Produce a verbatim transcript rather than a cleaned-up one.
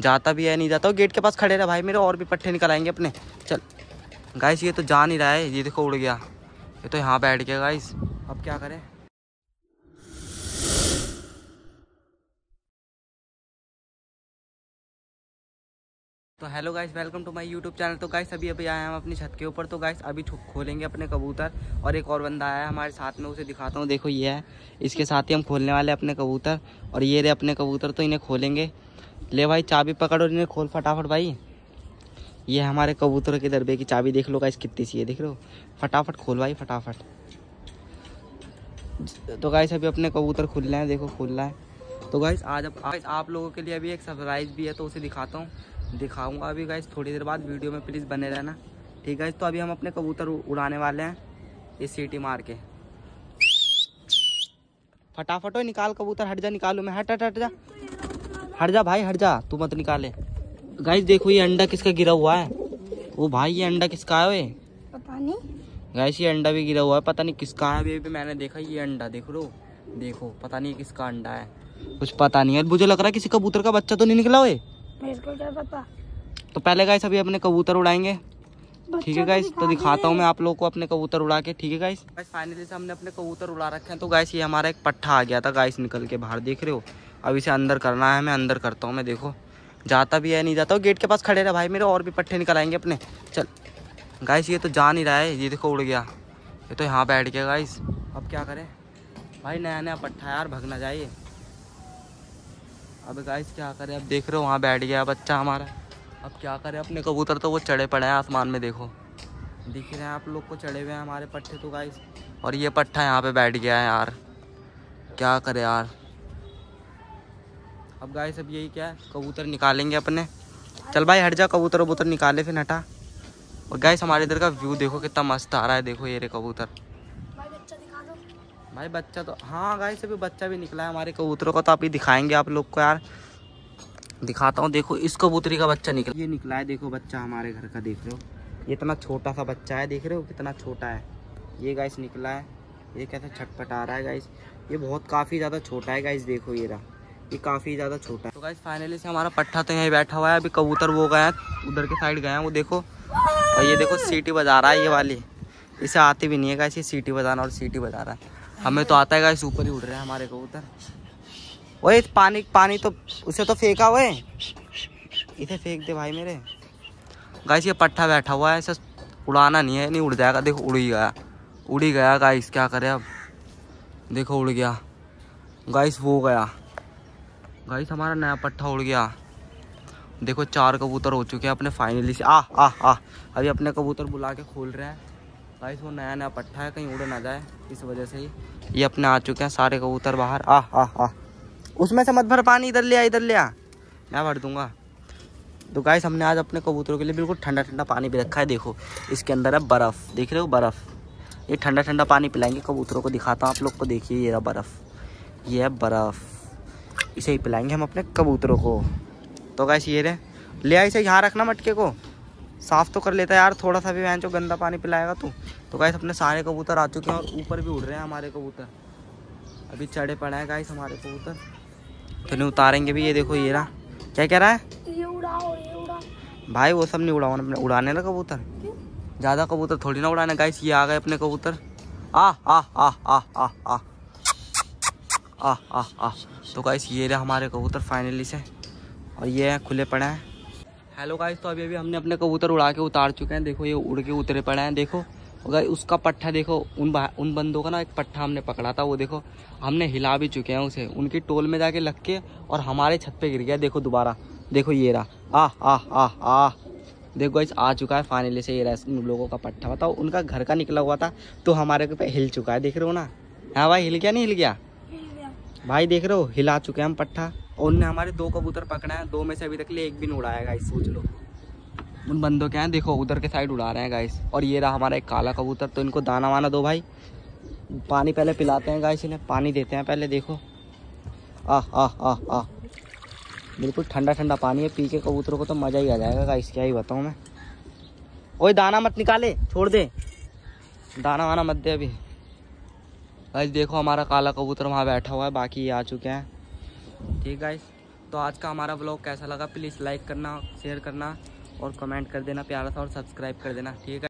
जाता भी है नहीं जाता, वो गेट के पास खड़े रहे भाई मेरे, और भी पट्टे निकल आएंगे अपने। चल गाइस ये तो जा नहीं रहा है, ये देखो उड़ गया, ये तो यहाँ बैठ गया गाइस। अब क्या करें। तो hello guys, welcome to my YouTube channel. तो गाइस अभी अभी आए हम अपनी छत के ऊपर। तो गाइस अभी खोलेंगे अपने कबूतर, और एक और बंदा आया है हमारे साथ में, उसे दिखाता हूँ। देखो ये है, इसके साथ ही हम खोलने वाले अपने कबूतर। और ये रहे अपने कबूतर, तो इन्हें खोलेंगे। ले भाई चाबी पकड़ और इन्हें खोल फटाफट भाई। ये हमारे कबूतरों के दरबे की चाबी, देख लो गाइस कितनी सी है, देख लो। फटाफट खोल भाई फटाफट। तो गाइस अभी अपने कबूतर खुल रहे हैं, देखो खुल रहा है। तो गाइस आज अब गाइस आप लोगों के लिए अभी एक सरप्राइज भी है, तो उसे दिखाता हूँ, दिखाऊंगा अभी गाइस थोड़ी देर बाद। वीडियो में प्लीज़ बने रहना, ठीक है। तो अभी हम अपने कबूतर उड़ाने वाले हैं, ये सीटी मार के। फटाफट हो निकाल कबूतर, हट जा, निकालू मैं, हट हट हट जा, हट जा भाई हट जा, तू मत निकाले। गाइस देखो ये अंडा किसका गिरा हुआ है, वो भाई ये अंडा किसका है वे? पता नहीं गाइस ये अंडा भी गिरा हुआ है, पता नहीं किसका है। अभी भी मैंने देखा ये अंडा, देख लो देखो, पता नहीं किसका अंडा है, कुछ पता नहीं है। मुझे लग रहा है किसी कबूतर का बच्चा तो नहीं निकला हुए, इसको क्या पता। तो पहले गाइस अभी अपने कबूतर उड़ाएंगे, ठीक है गाइस। तो दिखाता हूँ मैं आप लोगों को अपने कबूतर उड़ा के, ठीक है गाइस। गाइस फाइनली से हमने अपने कबूतर उड़ा रखे हैं। तो गाइस ये हमारा एक पट्ठा आ गया था गाइस निकल के बाहर, देख रहे हो। अब इसे अंदर करना है, मैं अंदर करता हूँ मैं, देखो जाता भी है नहीं जाता, वो गेट के पास खड़े रहे भाई मेरे, और भी पट्टे निकल आएंगे अपने। चल गाइस ये तो जा नहीं रहा है, ये देखो उड़ गया, ये तो यहाँ बैठ गया गाइस। अब क्या करें भाई, नया नया पट्ठा यार, भग ना जाइए। अब गाइस क्या करें, अब देख रहे हो वहाँ बैठ गया बच्चा हमारा। अब क्या करें, अपने कबूतर तो वो चढ़े पड़े हैं आसमान में, देखो दिख रहे हैं आप लोग को, चढ़े हुए हैं हमारे पट्टे तो गाइस। और ये पट्ठा यहाँ पे बैठ गया है यार, क्या करें यार। अब गाइस अब यही क्या है, कबूतर निकालेंगे अपने। चल भाई हट जा, कबूतर वबूतर निकाले फिर हटा। और गाइस हमारे इधर का व्यू देखो कितना मस्त आ रहा है, देखो ये रे कबूतर। भाई बच्चा दिखा दो। भाई बच्चा तो हाँ गाइस अभी बच्चा भी निकला है हमारे कबूतरों का, तो अभी दिखाएंगे आप लोग को यार, दिखाता हूँ। देखो इस कबूतरी का बच्चा निकला, ये निकला है देखो बच्चा हमारे घर का, देख रहे हो ये इतना छोटा सा बच्चा है, देख रहे हो कितना छोटा है ये गाइस निकला है। ये कैसे छटपटा रहा है गाइस, ये बहुत काफ़ी ज़्यादा छोटा है गाइस, देखो ये रहा, ये काफ़ी ज़्यादा छोटा है। तो गाइस फाइनली से हमारा पट्ठा तो यहीं बैठा हुआ है। अभी कबूतर वो गए हैं उधर के साइड गए हैं, वो देखो। और ये देखो सीटी बजा रहा है ये वाली, इसे आती भी नहीं है गाइस ये सीटी बजाना, और सीटी बजा रहा है। हमें तो आता है गाइस, ऊपर ही उड़ रहे हैं हमारे कबूतर। ओए पानी पानी तो उसे तो फेंका हुए, इसे फेंक दे भाई मेरे। गाइस ये पट्ठा बैठा हुआ है, इसे उड़ाना नहीं है, नहीं उड़ जाएगा, देखो उड़ ही गया, उड़ ही गया गाइस, क्या करें अब, देखो उड़ गया गाइस, वो गया गाइस, हमारा नया पट्ठा उड़ गया। देखो चार कबूतर हो चुके हैं अपने फाइनली से। आ आ आ अभी अपने कबूतर बुला के खोल रहे हैं गाइस, वो नया नया पट्ठा है, कहीं उड़ ना जाए, इस वजह से ही ये अपने आ चुके हैं सारे कबूतर बाहर। आ आ आ उसमें से मत भर पानी, इधर ले आ, इधर ले आ, मैं भर दूंगा। तो गाइस हमने आज अपने कबूतरों के लिए बिल्कुल ठंडा ठंडा पानी भी रखा है, देखो इसके अंदर है बर्फ़, देख रहे हो बर्फ़, ये ठंडा ठंडा पानी पिलाएंगे कबूतरों को, दिखाता हूँ आप लोग को, देखिए ये रहा बर्फ़, ये है बर्फ़, इसे ही पिलाएंगे हम अपने कबूतरों को। तो गाइस ये रहे, ले आ इसे यहाँ रखना, मटके को साफ़ तो कर लेता है यार, थोड़ा सा भी वहाँ जो गंदा पानी पिलाएगा तू। तो गाइस अपने सारे कबूतर आ चुके हैं, और ऊपर भी उड़ रहे हैं हमारे कबूतर, अभी चढ़े पड़े हैं गाइस हमारे कबूतर, तो नहीं उतारेंगे भी। ये देखो ये रहा, क्या कह रहा है ये उड़ाओ, ये उड़ाओ भाई, वो सब नहीं उड़ाओ अपने, उड़ाने ना कबूतर, ज़्यादा कबूतर थोड़ी ना उड़ाने। गाइस ये आ गए अपने कबूतर, आ आ आ आ आ आ आ आ आ तो गाइस ये रहे हमारे कबूतर फाइनली से, और ये है खुले पड़े हैं। हेलो गाइस, तो अभी अभी हमने अपने कबूतर उड़ा के उतार चुके हैं, देखो ये उड़ के उतरे पड़े हैं, देखो गाइस उसका पट्ठा देखो, उन उन बंदों का ना एक पट्ठा हमने पकड़ा था, वो देखो हमने हिला भी चुके हैं उसे, उनकी टोल में जाके लग के, और हमारे छत पे गिर गया, देखो दोबारा, देखो ये रहा, आ आ आ आ देखो गाइस आ चुका है फाइनली से, ये रहा उन लोगों का पट्ठा, बताओ उनका घर का निकला हुआ था, तो हमारे पे हिल चुका है, देख रहे हो ना। हाँ भाई हिल गया, नहीं हिल गया भाई, देख रहे हो हिला चुके हैं हम पट्ठा। और उनने हमारे दो कबूतर पकड़े हैं, दो में से अभी तक ले एक भी नहीं उड़ाया गाइस, सोच लो उन बंदों के हैं, देखो उधर के साइड उड़ा रहे हैं गाइस। और ये रहा हमारा एक काला कबूतर, तो इनको दाना वाना दो भाई, पानी पहले पिलाते हैं गाइस, इन्हें पानी देते हैं पहले, देखो आ आ आ आ बिल्कुल ठंडा ठंडा पानी है, पी के कबूतरों को तो मज़ा ही आ जाएगा गाइस, क्या ही बताऊँ मैं। ओए दाना मत निकाले, छोड़ दे, दाना वाना मत दे अभी। गाइस देखो हमारा काला कबूतर वहाँ बैठा हुआ है, बाकी ये आ चुके हैं, ठीक गाइस। तो आज का हमारा व्लॉग कैसा लगा प्लीज़ लाइक करना, शेयर करना और कमेंट कर देना प्यारा सा और सब्सक्राइब कर देना, ठीक है।